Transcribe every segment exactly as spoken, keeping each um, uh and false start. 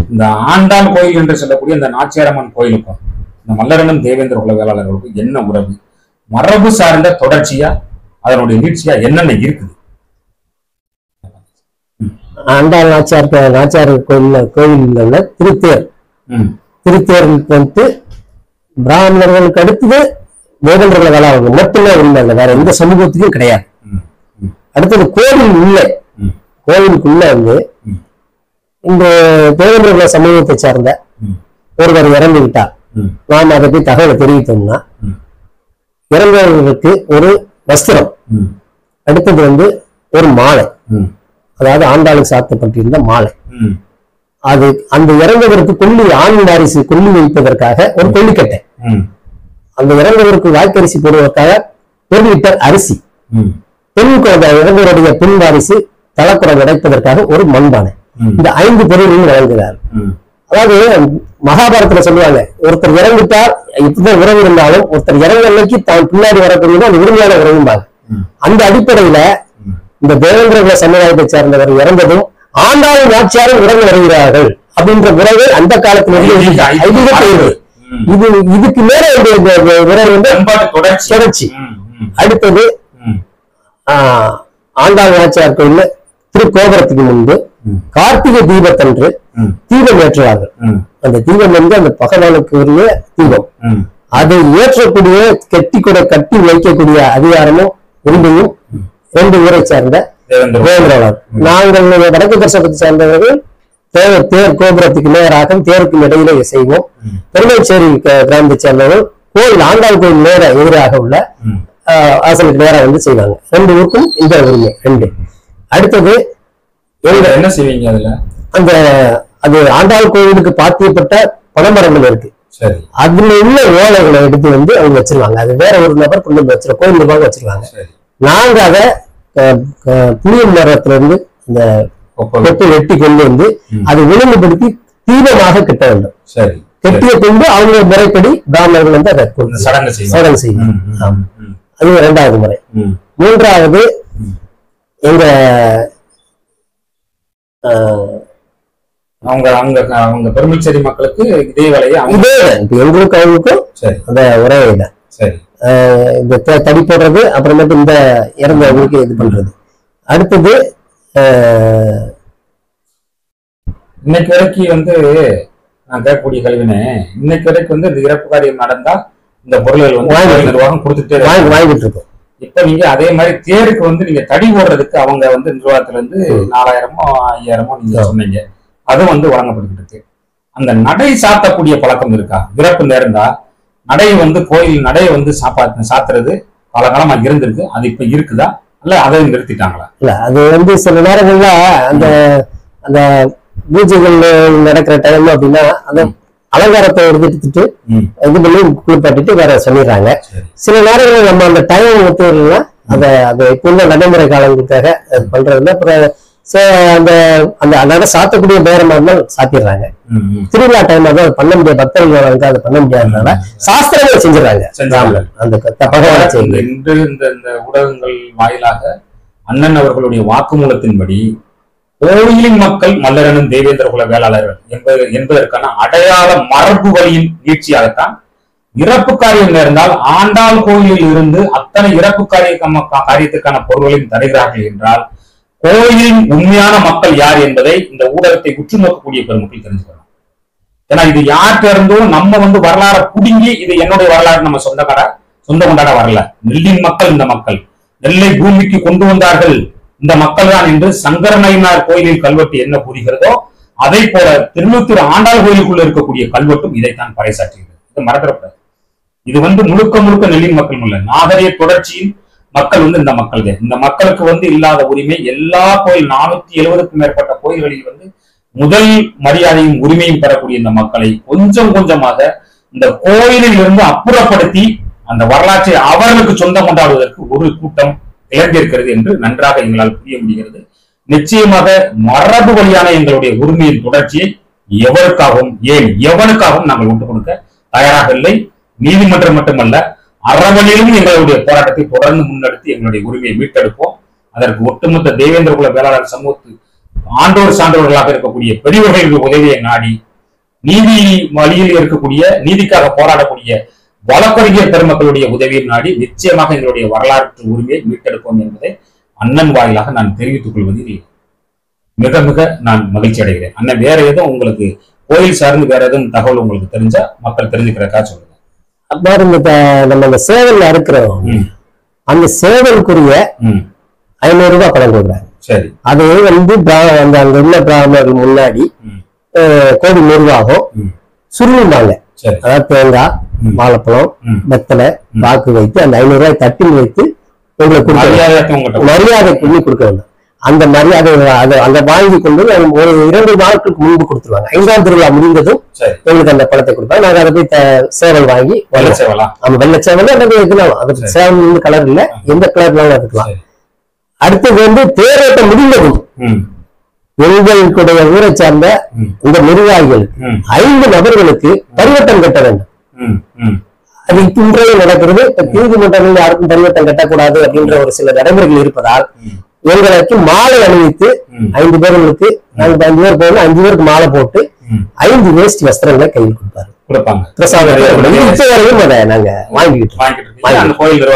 இந்த ஆண்டாள் கோயில் என்று சொல்லக்கூடிய இந்த நாச்சியாரம்மன் கோயிலுக்கும் இந்த மல்லரனும் தேவேந்திர குல வேளாளர்களுக்கும் என்ன உறவு? மரபு சார்ந்த தொடர்ச்சியா அதனுடைய நீட்சியா என்னென்ன இருக்குது? ஆண்டாள் நாச்சியார் நாச்சியார் கோயில் கோயில் உள்ள திருத்தேர் திருத்தேருக்கு வந்து பிராமணர்களுக்கு அடுத்தது தேவேந்திர குல வேளாளர்கள் மட்டுமே உண்மை இல்லை, வேற எந்த சமூகத்துக்கும் கிடையாது. அடுத்தது கோவில் உள்ள கோவிலுக்குள்ள வந்து இந்த தேவேந்திர குல சமூகத்தை சார்ந்த ஒருவர் இறந்து விட்டார், நாம் அதை போய் தகவலை தெரிவித்தோம்னா இறந்தவர்களுக்கு ஒரு வஸ்திரம், அடுத்தது வந்து ஒரு மாலை, அதாவது ஆண்டாளுக்கு சாத்தப்பட்டிருந்த மாலை, அது அந்த இறந்தவருக்கு கொல்லி ஆண் வாரிசு கொல்லி வைப்பதற்காக ஒரு கொல்லிக்கட்டை, அந்த இறந்தவருக்கு வாய்க்கரிசி போடுவதற்காக ஒரு லிட்டர் அரிசி, பெண் இறந்தவருடைய பெண் வாரிசு தலக்குறம் உடைப்பதற்காக ஒரு மண்பானை, இந்த ஐந்து பொருளையும் வழங்குகிறார். அதாவது மகாபாரதத்துல சொல்லுவாங்க, ஒருத்தர் இறந்துட்டார் இப்பதான் உறவு இருந்தாலும் ஒருத்தர் இறந்த அன்னைக்கு தான் பின்னாடி வரக்கூடியது அந்த உரிமையான உறவும்பாங்க. அந்த அடிப்படையில இந்த தேவேந்திர குல சமுதாயத்தை சேர்ந்தவர் இறந்ததும் ஆண்டாளும் நாச்சியாரும் உறவு வருகிறார்கள் அப்படின்ற உறவு அந்த காலத்திலிருந்து இது இதுக்கு மேல உறவு வந்து தொடர்ச்சி. அடுத்தது ஆஹ் ஆண்டாள் நாச்சியார் கோயில்ல திருக்கோபுரத்துக்கு முன்பு கார்த்திகை தீபத்தன்று தீபம் ஏற்றுவார்கள். அந்த தீபம் வந்து அந்த பகவானுக்கு உரிய தீபம், அதை ஏற்றக்கூடிய கட்டி கூட கட்டி வைக்கக்கூடிய அதிகாரமும் உரிமையும் ரெண்டு ஊரை சேர்ந்த தேவேந்திரவாளர். நாங்கள் வடக்கு தர்சனத்தை சேர்ந்தவர்கள் தேர் தேர் கோபுரத்துக்கு நேராக தேருக்கும் இடையிலே செய்வோம். பெருமைச்சேரி கிராமத்தை சேர்ந்தவர்கள் கோயில் ஆண்டாள் கோயில் நேர எதிராக உள்ள ஆசனுக்கு நேராக வந்து செய்வாங்க. ரெண்டு ஊருக்கும் இந்த உரிமை ரெண்டு. அடுத்தது என்ன செய்வீங்க? அதுல அந்த அது ஆண்டாள் கோயிலுக்கு பாத்தியப்பட்ட பனைமரங்கள் இருக்கு, அதுல உள்ள ஓலைகளை எடுத்து வந்து அவங்க வச்சிருவாங்க. அது வேற ஒரு நபர் கொண்டு வந்து வச்சிருக்க கோயில் நிர்வாகம் வச்சிருவாங்க. நாங்க அதை புளிய மரத்துல இருந்து அந்த கொட்டை வெட்டி கொண்டு வந்து அதை ஒழுங்குபடுத்தி தீபமாக கட்ட வேண்டும். கட்டிய கொண்டு அவங்க முறைப்படி பிராமணர்கள் வந்து அதை சடங்கு செய்வாங்க. அது இரண்டாவது முறை. மூன்றாவது எங்க அவங்க அங்க அவங்க பெருமைச்சேரி மக்களுக்கு இதே வேலையை இதே எங்களுக்கு அவங்களுக்கும் அந்த உறவு இல்லை. சரி, இந்த தடி போடுறது அப்புறமேட்டு இந்த இறந்தவங்களுக்கு இது பண்றது. அடுத்தது இன்னைக்கு வரைக்கும் வந்து நான் கேட்கக்கூடிய கல்வினே, இன்னைக்கு வரைக்கும் வந்து இந்த இறப்பு காரியம் நடந்தா இந்த பொருள்கள் வந்து நிர்வாகம் கொடுத்துட்டே வாங்கிட்டு இருக்கோம். இப்ப நீங்க அதே மாதிரி தேருக்கு வந்து நீங்க தடி போடுறதுக்கு அவங்க வந்து நிர்வாகத்துல இருந்து நாலாயிரமோ ஐயாயிரமோ நீங்க சொன்னீங்க, அது வந்து வழங்கப்பட்டு இருக்கு. அந்த நடை சாத்தக்கூடிய பழக்கம் இருக்கா? இறப்பு நேர்ந்தா நடை வந்து கோயில் நடை வந்து சாப்பா சாத்துறது காலகாலமா இருந்திருக்கு, அது இப்ப இருக்குதா இல்ல அதை நிறுத்திட்டாங்களா? இல்ல, அது வந்து சில நேரங்கள்ல அந்த அந்த பூஜைகள் நடக்கிற டைம் அப்படின்னா அந்த அலங்காரத்தை எடுத்துட்டு இது பண்ணி குளிப்பாட்டிட்டு வேற சொல்லிடுறாங்க. சில நேரங்கள் நம்ம அந்த டைம் ஒத்துலாம் அதை அதை இப்போ உள்ள நடைமுறை காலங்களுக்காக பண்றதுல அப்புறம் அந்த அந்த அதனால சாத்தக்கூடிய நேரமா இருந்தால் சாத்திடுறாங்க. திருவிழா டைம் தான் பண்ண முடியாது, பக்தர்கள் வந்து அதை பண்ண முடியாதனால சாஸ்திரங்களை செஞ்சிடறாங்க. அந்த இன்று இந்த ஊடகங்கள் வாயிலாக அண்ணன் அவர்களுடைய வாக்குமூலத்தின்படி கோயிலின் மக்கள் மல்லரனும் தேவேந்திர குல வேளாளர்கள் என்பது என்பதற்கான அடையாள மரபு வழியின் நீட்சியாகத்தான் இறப்பு காரியம் நேர்ந்தால் ஆண்டாள் கோயிலில் இருந்து அத்தனை இறப்பு காரிய காரியத்துக்கான பொருள்களையும் தருகிறார்கள் என்றால் கோயிலின் உண்மையான மக்கள் யார் என்பதை இந்த ஊடகத்தை உற்று நோக்கக்கூடிய பெருமக்கள் தெரிஞ்சுக்கணும். ஏன்னா இது யார்கிட்ட இருந்தும் நம்ம வந்து வரலாறு புடுங்கி இது என்னுடைய வரலாறு நம்ம சொந்தக்கார சொந்த கொண்டாட வரல. நெல்லின் மக்கள் இந்த மக்கள், நெல்லை பூமிக்கு கொண்டு வந்தார்கள் இந்த மக்கள் தான் என்று சங்கரநயினார் கோயிலில் கல்வெட்டு என்ன கூறுகிறதோ அதை போல திருநூத்தூர் ஆண்டாள் கோயிலுக்குள்ள இருக்கக்கூடிய கல்வெட்டும் இதைத்தான் பறைசாற்றுகிறது. இது மறந்துடக்கூடாது. இது வந்து முழுக்க முழுக்க நெல்லின் மக்கள் இல்ல, நாகரிக தொடர்ச்சியின் மக்கள் வந்து இந்த மக்கள். இந்த மக்களுக்கு வந்து இல்லாத உரிமை எல்லா கோயில் நானூத்தி எழுபதுக்கும் மேற்பட்ட கோயில்களில் வந்து முதல் மரியாதையும் உரிமையும் பெறக்கூடிய இந்த மக்களை கொஞ்சம் கொஞ்சமாக இந்த கோயிலில் இருந்து அப்புறப்படுத்தி அந்த வரலாற்றை அவர்களுக்கு சொந்தம் கொண்டாடுவதற்கு ஒரு கூட்டம் இழந்திருக்கிறது என்று நன்றாக எங்களால் புரிய முடிகிறது. நிச்சயமாக மரபு வழியான எங்களுடைய உரிமையின் தொடர்ச்சியை எவருக்காகவும் ஏன் எவனுக்காகவும் நாங்கள் விட்டுக் கொடுக்க தயாராக இல்லை. நீதிமன்றம் மட்டுமல்ல, அறவழியிலும் எங்களுடைய போராட்டத்தை தொடர்ந்து முன்னெடுத்து எங்களுடைய உரிமையை மீட்டெடுப்போம். அதற்கு ஒட்டுமொத்த தேவேந்திர குல வேளாளர் சமூகத்து ஆண்டோர் சான்றோர்களாக இருக்கக்கூடிய பெரியவர்களுடைய உதவியை நாடி நீதி வழியில் இருக்கக்கூடிய நீதிக்காக போராடக்கூடிய வழக்கறிஞர் பெருமக்களுடைய உதவியை நாடி நிச்சயமாக எங்களுடைய வரலாற்று உரிமையை மீட்டெடுப்போம் என்பதை அண்ணன் வாயிலாக நான் தெரிவித்துக் கொள்வதில் மிக மிக நான் மகிழ்ச்சி அடைகிறேன். அண்ணன் வேற எதுவும் உங்களுக்கு கோயில் சார்ந்து வேற எதுவும் தகவல் உங்களுக்கு தெரிஞ்சா மக்கள் தெரிஞ்சுக்கிறக்கா சொல்லுங்க. அவ்வாறு நம்ம அந்த சேவல் அறுக்கிறோம், அந்த சேவலுக்குரிய ஐநூறு ரூபாய் பணம் கொடுக்குறாங்க. சரி, அது வந்து அந்த அங்க உள்ள பிராமணர்கள் முன்னாடி கோவில் நிர்வாகம் சுருவினாங்க. அதாவது தேங்காய், வாழைப்பழம், வெத்தலை, வாக்கு வைத்து அந்த ஐநூறு ரூபாய் தட்டில் வைத்து உங்களுக்கு மரியாதை பண்ணி கொடுக்க வேண்டும். அந்த மரியாதை அதை அந்த வாங்கி கொண்டு ஒரு இரண்டு நாட்களுக்கு முன்பு கொடுத்துருவாங்க. ஐந்தாம் திருவிழா முடிந்ததும் எங்களுக்கு அந்த பணத்தை கொடுப்பாங்க. நாங்க அதை போய் சேவல் வாங்கி ஆமா வெள்ளை சேவல் அல்லது எதுனாலும் அது சேவல் வந்து கலர் இல்ல, எந்த கலர்னாலும் எடுத்துக்கலாம். அடுத்தது வந்து தேரோட்டம் முடிந்ததும் எங்களுடைய ஊரை சார்ந்த இந்த நிர்வாகிகளுக்கு ஐந்து நபர்களுக்கு பரிவட்டம் கட்ட வேண்டும். அது இன்றைய நடக்கிறது. நீதிமன்றங்கள் யாருக்கும் பரிவட்டம் கட்டக்கூடாது அப்படின்ற ஒரு சில நடைமுறைகள் இருப்பதால் எங்களுக்கு மாலை அணிவித்து ஐந்து பேர்களுக்கு நாங்க அஞ்சு பேர் போகணும், அஞ்சு பேருக்கு மாலை போட்டு ஐந்து வேஷ்டி வஸ்திரங்களை கையில் கொடுப்பாரு கொடுப்பாங்க. வரையும் அதை நாங்க வாங்கிக்கிட்டு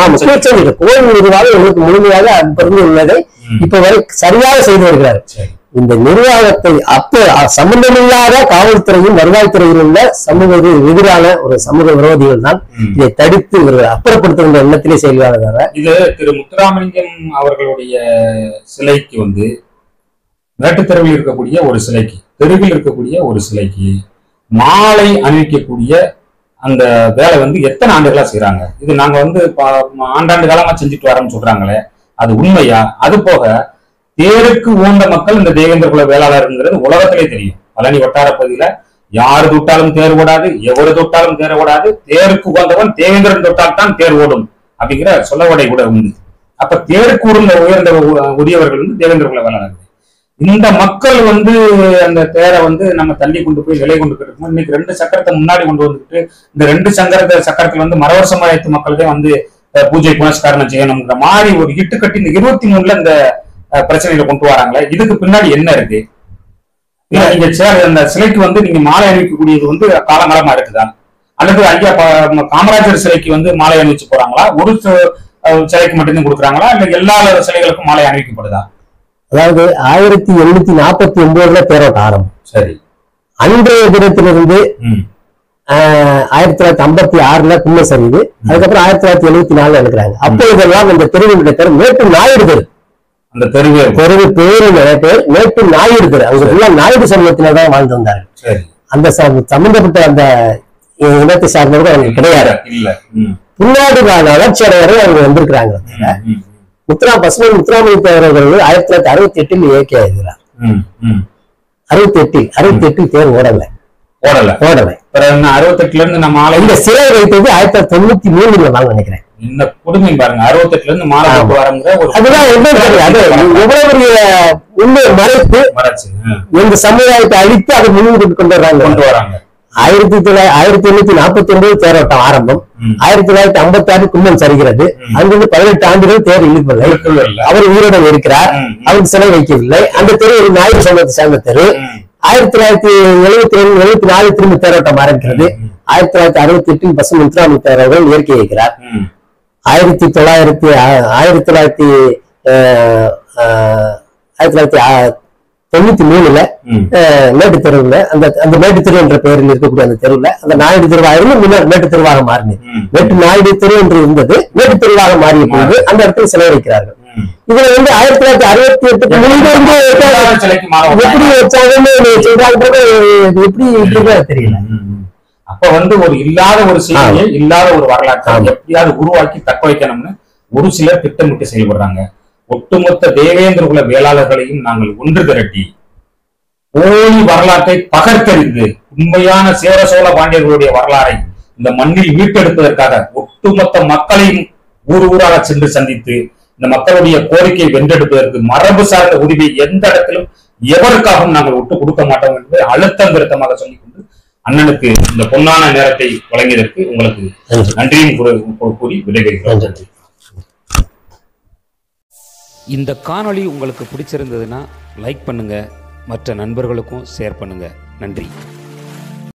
கோயில் நிர்வாகம் எங்களுக்கு முழுமையாக அங்கிருந்து உள்ளதை இப்ப வரை சரியாக செய்து வருகிறார். இந்த நிர்வாகத்தை அப்ப சம்பந்தமில்லாத காவல்துறையும் வருவாய்த்துறையில் உள்ள சமூக எதிரான ஒரு சமூக விரோதிகள் தான் இதை தடுத்து இவர்கள் அப்புறப்படுத்துகின்ற எண்ணத்திலே செயல்படுறாங்க. இது திரு முத்துராமலிங்கம் அவர்களுடைய சிலைக்கு வந்து மேட்டுத்தெருவில் இருக்கக்கூடிய ஒரு சிலைக்கு, தெருவில் இருக்கக்கூடிய ஒரு சிலைக்கு மாலை அணிவிக்கக்கூடிய அந்த வேலை வந்து எத்தனை ஆண்டுகளா செய்யறாங்க? இது நாங்க வந்து ஆண்டாண்டு காலமா செஞ்சுட்டு வரோம்னு சொல்றாங்களே, அது உண்மையா? அது போக தேருக்கு ஊண்ட மக்கள் இந்த தேவேந்திர குல வேளாளர்ங்கிறது உலகத்திலே தெரியும். பழனி வட்டார பகுதியில யாரு தொட்டாலும் தேர் ஓடாது, எவரு தொட்டாலும் தேர் ஓடாது, தேருக்கு உகந்தவன் தேவேந்திரன் தொட்டால் தான் தேர் ஓடும் அப்படிங்கிற சொல்லவடை கூட உண்டு. அப்ப தேருக்கு உருந்த உயர்ந்த உரியவர்கள் வந்து தேவேந்திர குல வேளாளர்கள். இந்த மக்கள் வந்து அந்த தேரை வந்து நம்ம தள்ளி கொண்டு போய் விலை கொண்டு போயிருக்கோம். இன்னைக்கு ரெண்டு சக்கரத்தை முன்னாடி கொண்டு வந்துட்டு இந்த ரெண்டு சக்கரத்தை சக்கரத்துல வந்து மரவர் சமுதாயத்து மக்களே வந்து பூஜை புனஸ்காரம் செய்யணுங்கிற மாதிரி ஒரு இட்டு கட்டி இந்த இருபத்தி மூணுல இந்த பிரச்சனைகளை கொண்டு வராங்களே, இதுக்கு பின்னாடி என்ன இருக்கு? நீங்க அந்த சிலைக்கு வந்து நீங்க மாலை அணிவிக்கக்கூடியது வந்து காலங்காலமா இருக்குதா, அல்லது ஐயா காமராஜர் சிலைக்கு வந்து மாலை அணிவிச்சு போறாங்களா, ஒரு சிலைக்கு மட்டும்தான் கொடுக்குறாங்களா, இல்ல எல்லா சிலைகளுக்கும் மாலை அணிவிக்கப்படுதா? அதாவது ஆயிரத்தி எண்ணூத்தி நாற்பத்தி ஒன்பதுல தேரோட்டம் ஆரம்பம். சரி, அன்றைய தினத்திலிருந்து ஆயிரத்தி தொள்ளாயிரத்தி ஐம்பத்தி ஆறுல கும்ப சரிவு, அதுக்கப்புறம் ஆயிரத்தி தொள்ளாயிரத்தி எழுபத்தி நாலுல எடுக்கிறாங்க. அப்போ இதெல்லாம் இந்த தெருவினுடைய தெரு மேட்டு நாயுடு தெரு, அந்த தெருவு தெருவு பேரு பேர் மேட்டு நாயுடு தெரு. அவங்க நாயுடு சமூகத்தினதான் வாழ்ந்து வந்தாங்க. அந்த சம்பந்தப்பட்ட அந்த இனத்தை சார்ந்தவர்கள் அவங்க கிடையாது. பின்னாடி வளர்ச்சி அடைவரை அவங்க வந்திருக்கிறாங்க. முத்துரா பசுமை முத்துராமலிங்க அவர்கள் ஆயிரத்தி தொள்ளாயிரத்தி அறுபத்தி எட்டில் இயக்கிய இருக்கிறார். அறுபத்தி எட்டில் அறுபத்தி எட்டில் தேர் ஓடல ஓடல ஓடல அறுபத்தி எட்டுல இருந்து நம்ம இந்த சிலை வைத்தது ஆயிரத்தி தொள்ளாயிரத்தி தொண்ணூத்தி மூணுல நான் நினைக்கிறேன். இந்த கொடுமை பாருங்க, அறுபத்தி எட்டுல இருந்து மாலை வரங்கிற அதுதான் என்ன தெரியாது. எவ்வளவு பெரிய உண்மை மறைத்து எங்க சமுதாயத்தை அழித்து அதை முன்னிட்டு கொண்டு வர்றாங்க கொண்டு வராங்க. ஆயிரத்தி தொள்ளாயிரத்தி ஆயிரத்தி எண்ணூத்தி நாற்பத்தி ஒன்பது தேரோட்டம் ஆரம்பம். ஆயிரத்தி தொள்ளாயிரத்தி ஐம்பத்தி ஆறு கும்பம் சரிகிறது. அங்கிருந்து பதினெட்டு ஆண்டுகள் தேர் இழுக்கவில்லை. அவர் உயிரிடம் இருக்கிறார், அவருக்கு சிலை வைக்கவில்லை. அந்த தெரு ஒரு நாயுடு சமூகத்தை சேர்ந்த தெரு. ஆயிரத்தி தொள்ளாயிரத்தி எழுபத்தி ரெண்டு எழுபத்தி நாலு திரும்ப தேரோட்டம் ஆரம்பிக்கிறது. ஆயிரத்தி தொள்ளாயிரத்தி அறுபத்தி எட்டில் பசுமை முத்துராமலிங்க அவர்கள் இயற்கை வைக்கிறார். ஆயிரத்தி தொள்ளாயிரத்தி ஆயிரத்தி தொள்ளாயிரத்தி ஆயிரத்தி தொள்ளாயிரத்தி தொண்ணூத்தி மூணுல மேட்டு தெருவுல அந்த அந்த மேட்டு தெரு என்ற பெயரில் இருக்கக்கூடிய அந்த தெருவுல அந்த நாயுடு தெருவாக இருந்து முன்னாடி மேட்டு தெருவாக மாறினது. மேட்டு நாயுடு தெரு என்று இருந்தது மேட்டு தெருவாக மாறிய போது அந்த இடத்துல சிலை வைக்கிறார்கள். இதுல வந்து ஆயிரத்தி தொள்ளாயிரத்தி அறுபத்தி எட்டுக்கு முன்பு வந்து எப்படி வச்சாங்கன்னு சொல்றாங்க, எப்படி தெரியல. அப்ப வந்து ஒரு இல்லாத ஒரு செய்தியை இல்லாத ஒரு வரலாற்றை எப்படியாவது உருவாக்கி தக்க வைக்கணும்னு ஒரு சிலர் திட்டமிட்டு செயல்படுறாங்க. ஒட்டுமொத்த தேவேந்திர குல வேளாளர்களையும் நாங்கள் ஒன்று திரட்டி போலி வரலாற்றை பகர்த்தறிந்து உண்மையான சேர சோழ பாண்டியர்களுடைய வரலாறை இந்த மண்ணில் மீட்டெடுப்பதற்காக ஒட்டுமொத்த மக்களையும் ஊர் ஊராக சென்று சந்தித்து இந்த மக்களுடைய கோரிக்கையை வென்றெடுப்பதற்கு மரபு சார்ந்த உரிமை எந்த இடத்திலும் எவருக்காகவும் நாங்கள் விட்டு கொடுக்க மாட்டோம் என்று அழுத்தம் திருத்தமாக சொல்லிக் கொண்டு அண்ணனுக்கு இந்த பொன்னான நேரத்தை வழங்கியதற்கு உங்களுக்கு நன்றியும் கூறி விடைபெறுகிறோம். இந்த காணொளி உங்களுக்கு பிடிச்சிருந்ததுன்னா லைக் பண்ணுங்க, மற்ற நண்பர்களுக்கும் ஷேர் பண்ணுங்க. நன்றி.